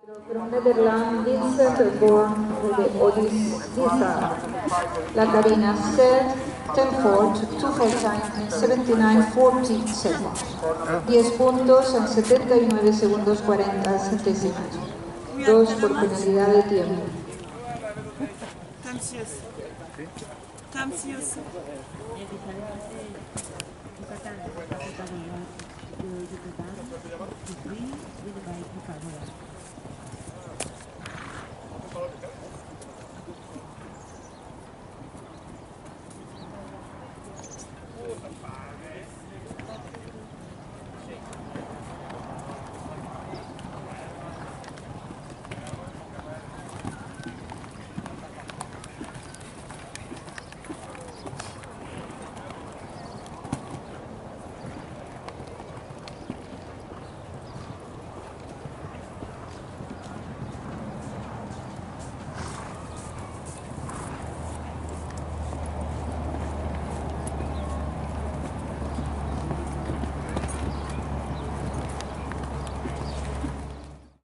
From Netherlands, Vincent Born de Odessa. La cabina set 10-4, 2 full time en 79:40 seconds. 10 puntos en 79 segundos 40 centésimas. 2 por penalidad de tiempo.